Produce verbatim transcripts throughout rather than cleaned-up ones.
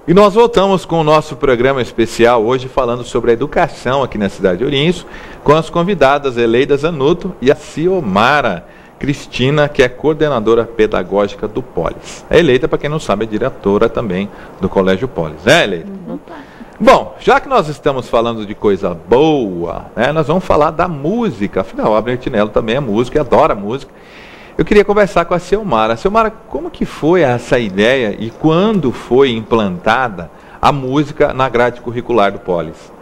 E nós voltamos com o nosso programa especial hoje falando sobre a educação aqui na cidade de Ourinhos, com as convidadas Eleida Zanuto e a Ciomara Cristina, que é coordenadora pedagógica do Polis. A Eleida, para quem não sabe, é diretora também do Colégio Polis. É, Eleida? Uhum. Bom, já que nós estamos falando de coisa boa, né, nós vamos falar da música. Afinal, o Abner Tinello também é músico e adora música. Eu queria conversar com a Ciomara. Ciomara, como que foi essa ideia e quando foi implantada a música na grade curricular do Polis?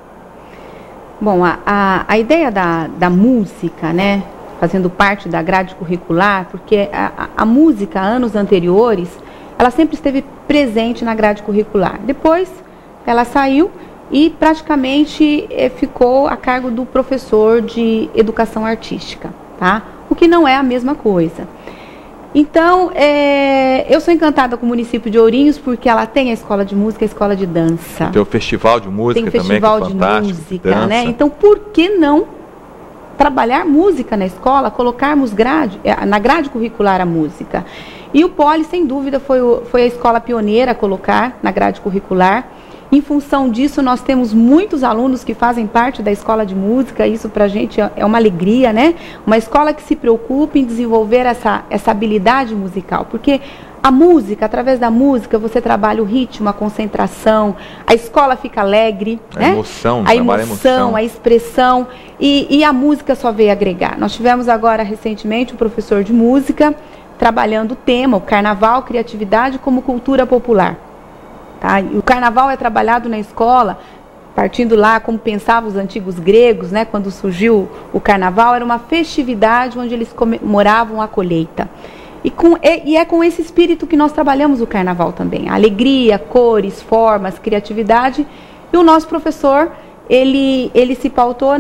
Bom, a, a, a ideia da, da música, né, fazendo parte da grade curricular, porque a, a, a música, anos anteriores, ela sempre esteve presente na grade curricular. Depois, ela saiu e praticamente eh, ficou a cargo do professor de educação artística, tá? O que não é a mesma coisa. Então, é, eu sou encantada com o município de Ourinhos porque ela tem a escola de música e a escola de dança. Tem o festival de música tem o também, festival que é de fantástico, música, dança. né? Então, por que não trabalhar música na escola, colocarmos grade, na grade curricular a música? E o Polis, sem dúvida, foi, o, foi a escola pioneira a colocar na grade curricular. Em função disso, nós temos muitos alunos que fazem parte da escola de música, isso para a gente é uma alegria, né? Uma escola que se preocupa em desenvolver essa, essa habilidade musical, porque a música, através da música, você trabalha o ritmo, a concentração, a escola fica alegre, a né? emoção, a emoção, emoção, a expressão, e, e a música só veio agregar. Nós tivemos agora, recentemente, um professor de música trabalhando o tema, o carnaval, criatividade como cultura popular. Tá? E o carnaval é trabalhado na escola, partindo lá como pensavam os antigos gregos, né? Quando surgiu o carnaval, era uma festividade onde eles comemoravam a colheita. E, com, e, e é com esse espírito que nós trabalhamos o carnaval também. A alegria, cores, formas, criatividade. E o nosso professor, ele, ele se pautou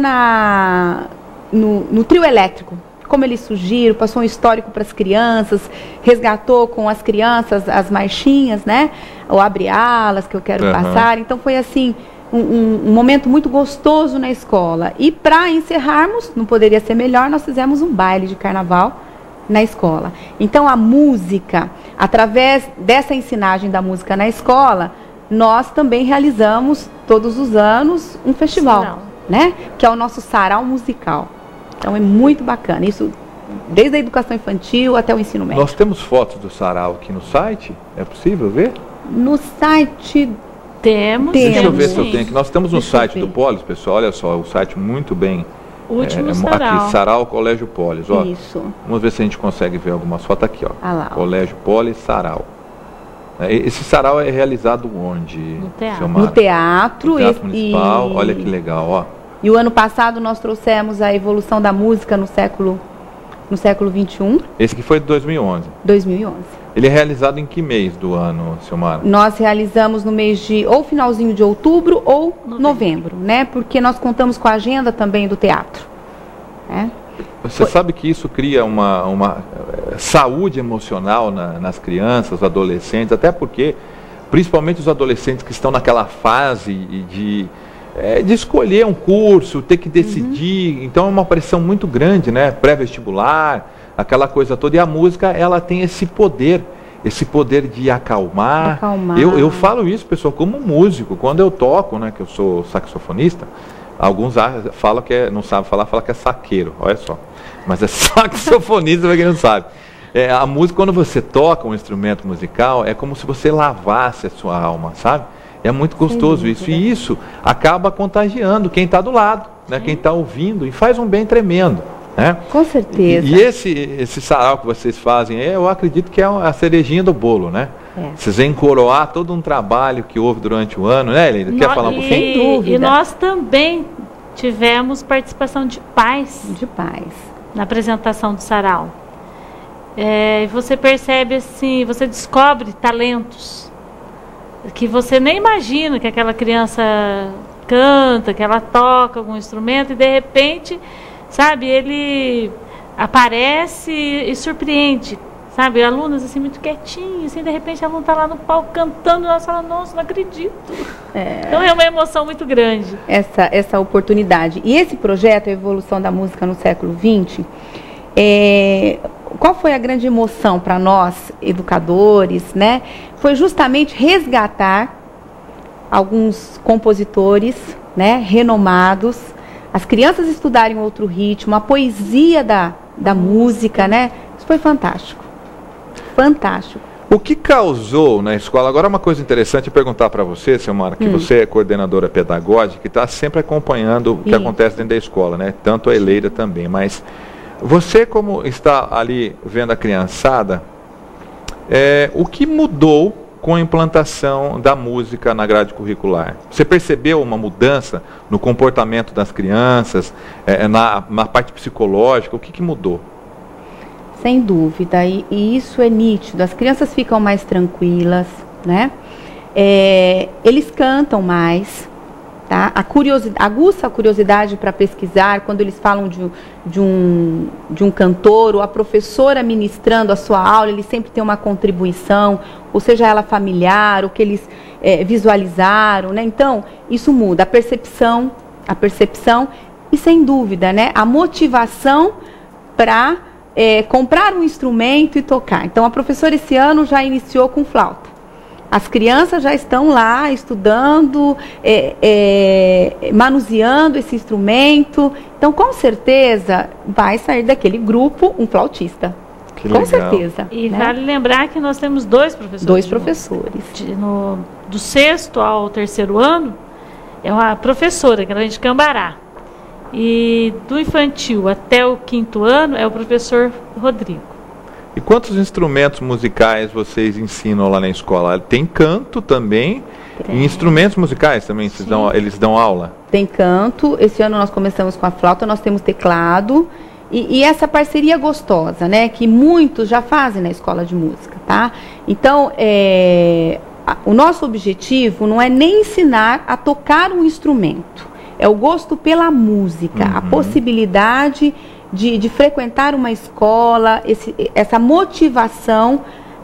na, no, no trio elétrico. Como eles surgiram, passou um histórico para as crianças, resgatou com as crianças as marchinhas, né? O Abre Alas, que eu quero uhum. passar. Então foi assim, um, um, um momento muito gostoso na escola. E para encerrarmos, não poderia ser melhor, nós fizemos um baile de carnaval na escola. Então a música, através dessa ensinagem da música na escola, nós também realizamos todos os anos um festival, sarau, né? Que é o nosso sarau musical. Então é muito bacana, isso desde a educação infantil até o ensino médio. Nós temos fotos do sarau aqui no site, é possível ver? No site temos. Deixa temos, eu ver sim. se eu tenho aqui. Nós temos no Deixa site do Polis, pessoal, olha só, o site muito bem. O último é, sarau. Aqui, Sarau Colégio Polis, ó. Isso. Vamos ver se a gente consegue ver algumas fotos aqui, ó. Ah lá, ó. Colégio Polis, Sarau. Esse sarau é realizado onde? No teatro. No teatro. No Teatro e, Municipal, e... olha que legal, ó. E o ano passado nós trouxemos a evolução da música no século, no século vinte e um. Esse que foi de dois mil e onze. dois mil e onze. Ele é realizado em que mês do ano, Ciomara? Nós realizamos no mês de, ou finalzinho de outubro ou novembro, novembro né? Porque nós contamos com a agenda também do teatro. Né? Você foi... sabe que isso cria uma, uma saúde emocional na, nas crianças, adolescentes, até porque, principalmente os adolescentes que estão naquela fase de... É, de escolher um curso, ter que decidir, uhum. Então é uma pressão muito grande, né? Pré-vestibular, aquela coisa toda, e a música, ela tem esse poder, esse poder de acalmar. acalmar. Eu, eu falo isso, pessoal, como músico, quando eu toco, né, que eu sou saxofonista, alguns falam que é, não sabem falar, falam que é saqueiro, olha só, mas é saxofonista para quem não sabe. É, a música, quando você toca um instrumento musical, é como se você lavasse a sua alma, sabe? É muito gostoso Sim, isso. E isso acaba contagiando quem está do lado, né? Quem está ouvindo, e faz um bem tremendo. Né? Com certeza. E, e esse, esse sarau que vocês fazem, eu acredito que é a cerejinha do bolo, né? É. Vocês vêm coroar todo um trabalho que houve durante o ano, né, Eleida? Quer no, falar um pouquinho? Sem dúvida. E nós também tivemos participação de pais. De pais. Na apresentação do sarau. É, você percebe assim, você descobre talentos que você nem imagina que aquela criança canta, que ela toca algum instrumento e de repente, sabe, ele aparece e surpreende, sabe, alunos assim muito quietinhos, assim, de repente a aluna está lá no palco cantando, nós falamos, nossa, não acredito. É. Então é uma emoção muito grande. Essa, essa oportunidade. E esse projeto, a evolução da música no século vinte, é, qual foi a grande emoção para nós, educadores, né? Foi justamente resgatar alguns compositores, né, renomados, as crianças estudarem outro ritmo, a poesia da, da música, né? Isso foi fantástico. Fantástico. O que causou na escola, agora uma coisa interessante é perguntar para você, Silmara, que hum. você é coordenadora pedagógica e está sempre acompanhando o que Isso. acontece dentro da escola, né? Tanto a Eleida também, mas você como está ali vendo a criançada, é, o que mudou com a implantação da música na grade curricular? Você percebeu uma mudança no comportamento das crianças, é, na, na parte psicológica, o que, que mudou? Sem dúvida, e, e isso é nítido, as crianças ficam mais tranquilas, né? É, eles cantam mais, tá? A curiosidade, aguça a curiosidade para pesquisar, quando eles falam de, de, um, de um cantor, ou a professora ministrando a sua aula, eles sempre têm uma contribuição, ou seja ela familiar, o que eles é, visualizaram, né? Então, isso muda, a percepção, a percepção, e sem dúvida, né? A motivação para É, comprar um instrumento e tocar. Então, a professora esse ano já iniciou com flauta. As crianças já estão lá estudando, é, é, manuseando esse instrumento. Então, com certeza, vai sair daquele grupo um flautista. Que com legal. certeza. E né? vale lembrar que nós temos dois professores. Dois professores. De, no, do sexto ao terceiro ano, é uma professora, que ela é de Cambará. E do infantil até o quinto ano é o professor Rodrigo. E quantos instrumentos musicais vocês ensinam lá na escola? Tem canto também? Tem. E instrumentos musicais também, vocês dão, eles dão aula? Tem canto, esse ano nós começamos com a flauta, nós temos teclado e, e essa parceria gostosa, né? Que muitos já fazem na escola de música, tá? Então, é, a, o nosso objetivo não é nem ensinar a tocar um instrumento. É o gosto pela música, uhum. a possibilidade de, de frequentar uma escola, esse, essa motivação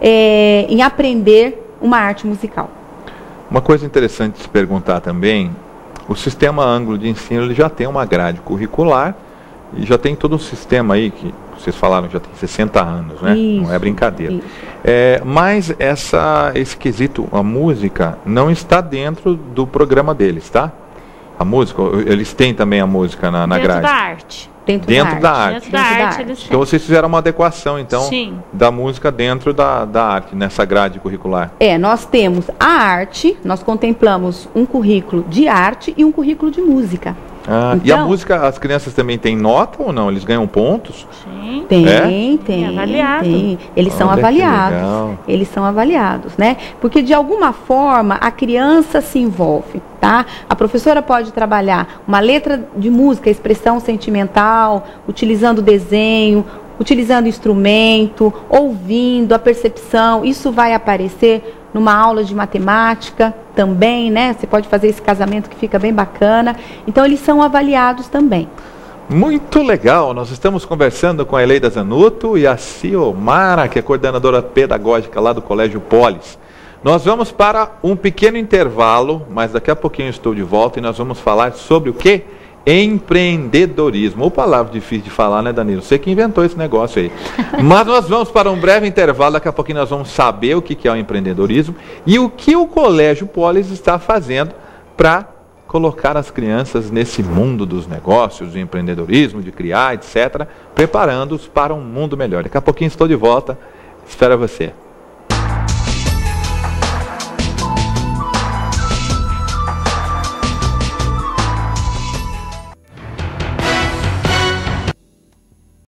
é, em aprender uma arte musical. Uma coisa interessante de se perguntar também, o sistema Ângulo de ensino ele já tem uma grade curricular e já tem todo um sistema aí que vocês falaram já tem sessenta anos, né? Isso, não é brincadeira. É, mas essa, esse quesito, a música, não está dentro do programa deles, tá? A música, eles têm também a música na, na grade? Dentro da arte. Dentro, dentro da arte. Dentro da arte. Dentro da arte eles então vocês fizeram uma adequação, então, Sim. da música dentro da, da arte, nessa grade curricular. É, nós temos a arte, nós contemplamos um currículo de arte e um currículo de música. Ah, então, e a música, as crianças também têm nota ou não? Eles ganham pontos? Sim. Tem, é? tem. É avaliado. Tem. Eles Olha, são avaliados. legal. Eles são avaliados, né? Porque de alguma forma a criança se envolve, tá? A professora pode trabalhar uma letra de música, expressão sentimental, utilizando desenho, utilizando instrumento, ouvindo, a percepção, isso vai aparecer numa aula de matemática também, né? Você pode fazer esse casamento que fica bem bacana. Então, eles são avaliados também. Muito legal. Nós estamos conversando com a Eleida Zanuto e a Ciomara, que é coordenadora pedagógica lá do Colégio Polis. Nós vamos para um pequeno intervalo, mas daqui a pouquinho eu estou de volta e nós vamos falar sobre o quê? Empreendedorismo. Ou palavra difícil de falar, né, Danilo? Você que inventou esse negócio aí. Mas nós vamos para um breve intervalo, daqui a pouquinho nós vamos saber o que é o empreendedorismo e o que o Colégio Polis está fazendo para colocar as crianças nesse mundo dos negócios, do empreendedorismo, de criar, etcétera, preparando-os para um mundo melhor. Daqui a pouquinho estou de volta. Espero você.